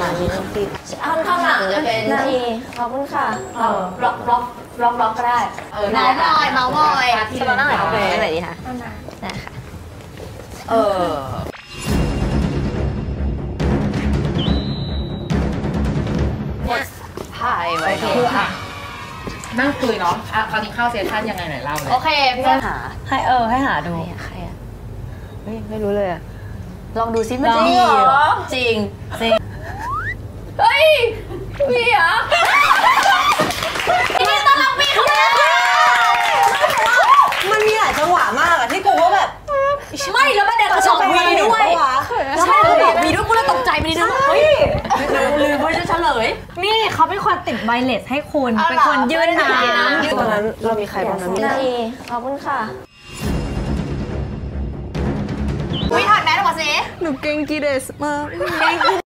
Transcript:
ข้างหลังจะเป็นที่ขอบคุณค่ะล็อกก็ได้เมาส์มอยสมองนั่งไหนนั่งไหนดีคะได้ค่ะถ่ายไว้ค่ะนั่งคุยเนาะคราวนี้เข้าเซสชั่นยังไงไหนเล่าเลยโอเคเพื่อนหาให้หาดูใครอะไม่รู้เลยอะลองดูซิมันจริงเหรอจริงเฮ้ยมีเหรอนี่ตอนเรามีคนมันมีหลายจังหวะมากอะที่กูว่าแบบไม่แล้วประเด็นเขาชอบวีด้วยใช่เขาบอกวีด้วยกูเลยตกใจไปนิดนึงเฮ้ยลืมว่าจะเฉลยนี่เขาเป็นคนติดไวเลสให้คุณเป็นคนยื่นน้ำตอนนั้นเรามีใครบ้างนะขอบคุณค่ะวิถอดแมสออกมาสิหนูเก่งกีเดสมาก